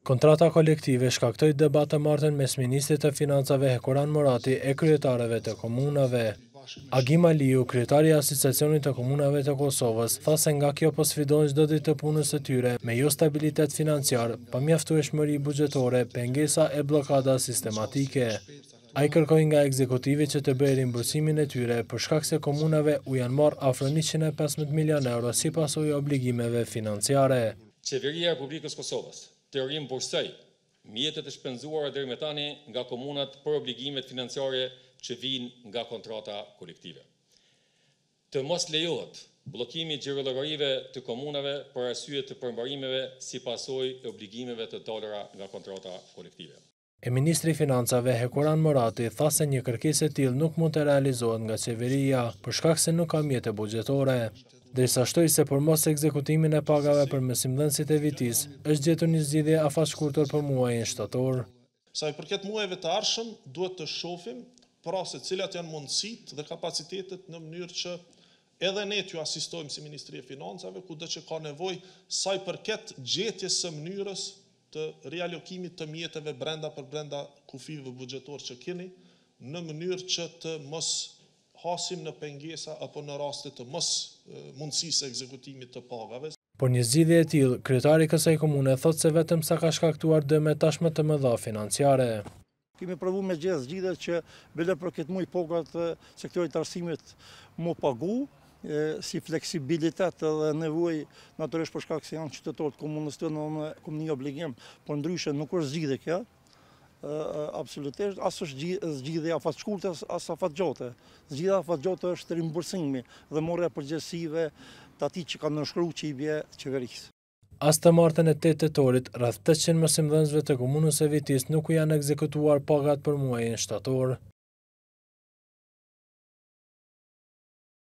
Kontrata kolektive shkaktoi debat të martën mes Ministrit të Financave Hekuran Morati e kryetarëve të komunave. Agim Aliu, kryetari i Asociacionit të Komunave të Kosovës, tha se nga kjo po sfidojnë çdo ditë të punës së tyre me jo stabilitet financiar, pamjaftueshmëri buxhetore, pengesa e bllokada sistematike. Ai kërkoi nga ekzekutivi që të bëjë rimbursimin e tyre për shkak se komunave u janë marrë afro 115 milion euro si pasojë obligimeve financiare. Qeveria e Republikës Kosovës të rimbursoj mjetet e shpenzuara deri më tani nga komunat për obligimet financiare që vijnë nga kontrata kolektive. Të mos lejohet bllokimi i xhirollogarive të komunave për arsye të përmbarimeve si pasojë e obligimeve të dalura nga kontrata kolektive. E Ministri i Financave Hekuran Morati tha se një kërkesë e tillë nuk mund të realizohet nga qeveria për shkak se nuk ka mjete buxhetore. Derisa shtoi se për mos ekzekutimin e pagave për mësimdhënësit e vitis, është gjetur një zgjidhje afaqshkurtër për muajin shtator. Sa i përket muajve të ardhshëm, duhet të shohim pra se cilat janë mundësitë dhe kapacitetet në mënyrë që edhe ne t'ju asistojmë si Ministri e Financave, kudo që ka nevojë sa i përket gjetjes së mënyrës të rialokimit të mjeteve brenda kufive buxhetor që keni, në mënyrë që të mos hasim në pengesa apo në raste të mos mundësisë ekzekutimit të pagave. Por një zgjidhje e tillë, kryetari i kësaj komune thotë se vetëm sa ka shkaktuar dëme tashmë të mëdha financiare. Kemi provuar me gjithë zgjidhjet që bile për këtë muaj pagat të sektorit të arsimit mu pagu, si fleksibilitet dhe nevojë natyrisht për shkak se janë qytetarët komunës tonë në komë një obligim, por ndryshe nuk është zgjidhje kjo. Absolutisht, as është zgjidhje afaqshkurtë, as afatgjatë. Zgjidhja afatgjatë është rimbursimi dhe marrja e përgjegjësive të atij që kanë nënshkruar që i bie qeverisë. As të martën e 8 tetorit, rreth 800 mësimdhënësve të komunës së Vitis nuk u janë ekzekutuar pagat për muajin shtator.